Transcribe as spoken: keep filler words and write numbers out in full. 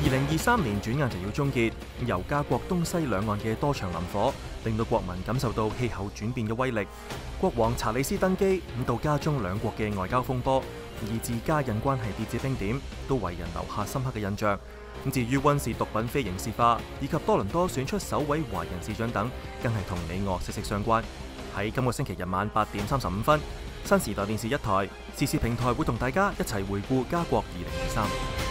二零二三年轉眼就要終結，由加國東西兩岸嘅多場林火，令到國民感受到氣候轉變嘅威力。國王查理斯登基，咁到加中兩國嘅外交風波，以至加印關係跌至冰點，都為人留下深刻嘅印象。咁至於溫氏毒品非刑事化，以及多倫多選出首位華人市長等，更係同你我息息相關。喺今個星期日晚八點三十五分，新時代電視一台時事平台會同大家一齊回顧加國二零二三。